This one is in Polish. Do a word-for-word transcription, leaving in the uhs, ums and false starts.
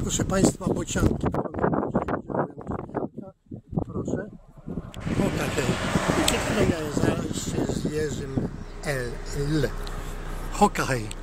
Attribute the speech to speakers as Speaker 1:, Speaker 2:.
Speaker 1: Proszę Państwa, bocianki. Proszę. O takie. Wiecie, które miałem zaraz z Jerzym L. Hokaj.